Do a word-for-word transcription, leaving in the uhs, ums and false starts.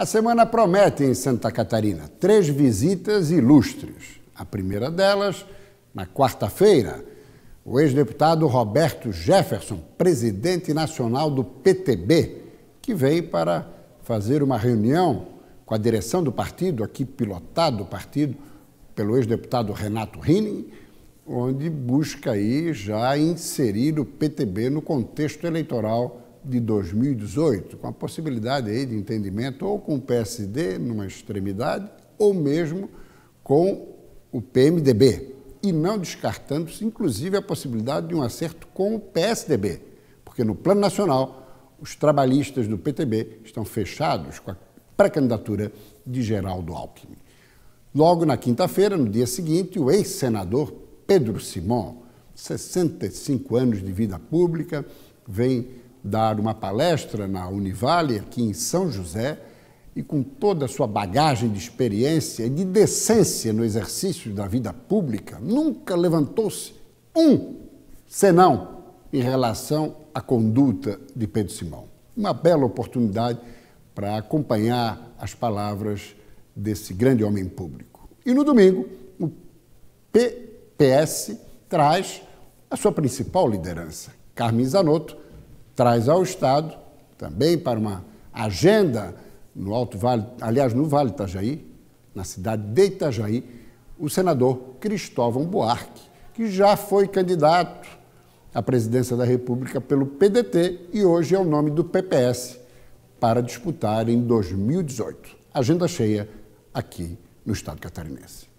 A semana promete em Santa Catarina três visitas ilustres. A primeira delas, na quarta-feira, o ex-deputado Roberto Jefferson, presidente nacional do P T B, que veio para fazer uma reunião com a direção do partido, aqui pilotado o partido pelo ex-deputado Renato Rinning, onde busca aí já inserir o P T B no contexto eleitoral de dois mil e dezoito, com a possibilidade aí de entendimento ou com o P S D numa extremidade ou mesmo com o P M D B, e não descartando-se, inclusive, a possibilidade de um acerto com o P S D B, porque no plano nacional os trabalhistas do P T B estão fechados com a pré-candidatura de Geraldo Alckmin. Logo na quinta-feira, no dia seguinte, o ex-senador Pedro Simon, sessenta e cinco anos de vida pública, vem dar uma palestra na Univale, aqui em São José, e com toda a sua bagagem de experiência e de decência no exercício da vida pública, nunca levantou-se um senão em relação à conduta de Pedro Simon. Uma bela oportunidade para acompanhar as palavras desse grande homem público. E no domingo, o P P S traz a sua principal liderança. Carmen Zanotto traz ao Estado, também para uma agenda no Alto Vale, aliás, no Vale Itajaí, na cidade de Itajaí, o senador Cristóvão Buarque, que já foi candidato à presidência da República pelo P D T e hoje é o nome do P P S para disputar em dois mil e dezoito. Agenda cheia aqui no Estado catarinense.